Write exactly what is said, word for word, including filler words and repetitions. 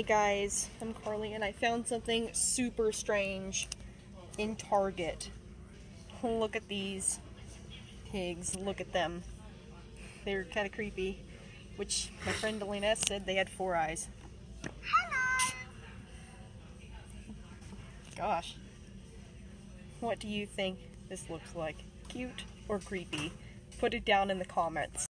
Hey guys, I'm Carly and I found something super strange in Target. Look at these pigs, look at them. They're kind of creepy, which my friend Delina said they had four eyes. Hello! Gosh, what do you think this looks like? Cute or creepy? Put it down in the comments.